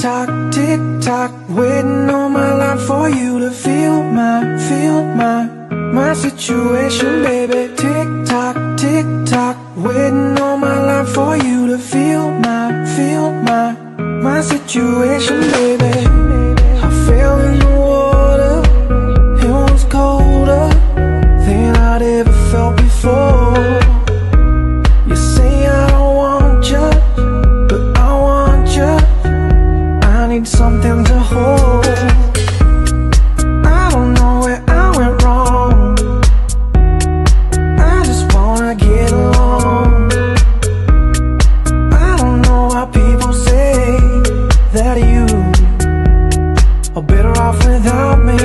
tick tock, waiting all my life for you to feel my situation, baby. Tick tock, waiting all my life for you to feel my situation, baby. I fell in the water, it was colder than I'd ever felt before. You say I don't want you, but I want you. I need something to hold. I don't know where I went wrong, I just wanna get along. I don't know why people say that you are better off without me.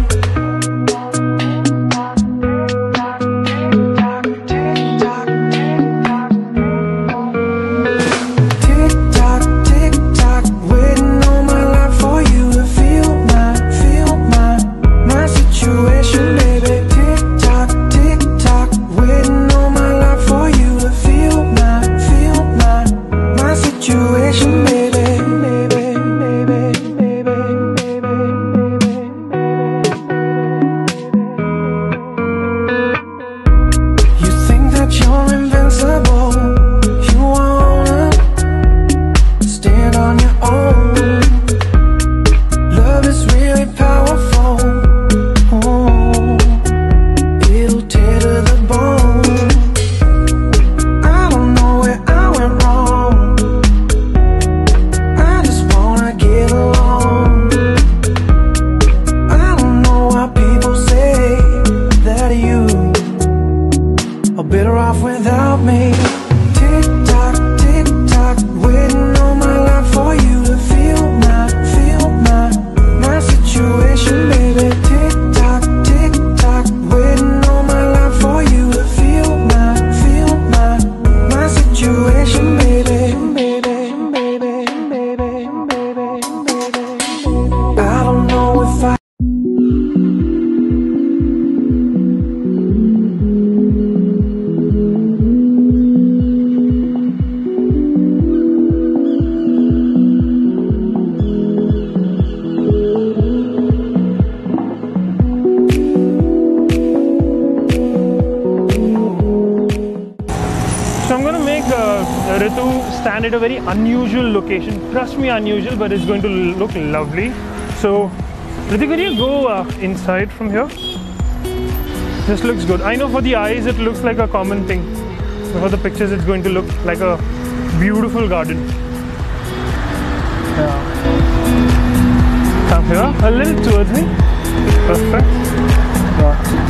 Better off without me. Tick tock, waiting all my life for you to feel my situation, baby. Tick tock, waiting all my life for you to feel my situation, baby. I don't know if I Ritu stand at a very unusual location. Trust me, unusual, but it's going to look lovely. So, Ritu, can you go inside from here? This looks good. I know for the eyes it looks like a common thing. But for the pictures it's going to look like a beautiful garden. Yeah. Come here, a little towards me. Perfect. Yeah.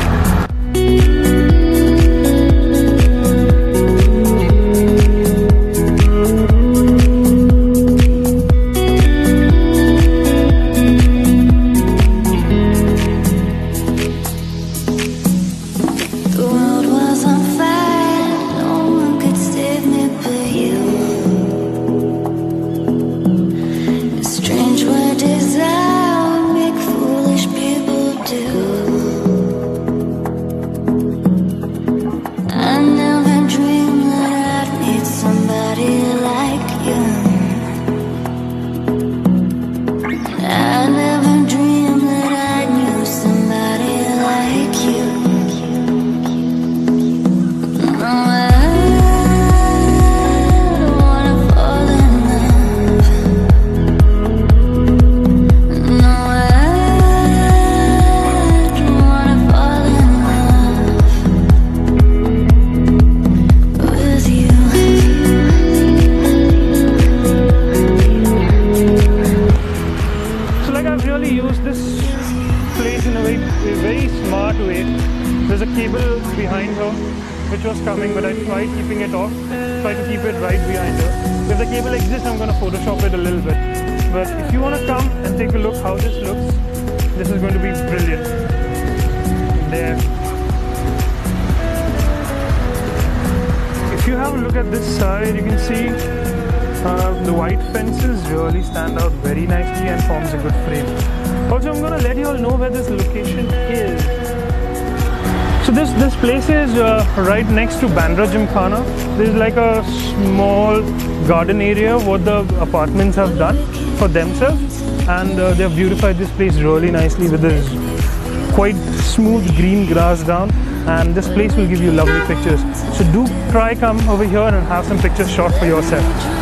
Which was coming, but I tried keeping it off, tried to keep it right behind her. If the cable exists, I'm going to Photoshop it a little bit. But if you want to come and take a look how this looks, this is going to be brilliant. There. If you have a look at this side, you can see the white fences really stand out very nicely and forms a good frame. Also, I'm going to let you all know where this location is. So this place is right next to Bandra Gymkhana. There's like a small garden area what the apartments have done. for themselves, and they've beautified this place really nicely with this quite smooth green grass down, and this place will give you lovely pictures. So do try come over here and have some pictures shot for yourself.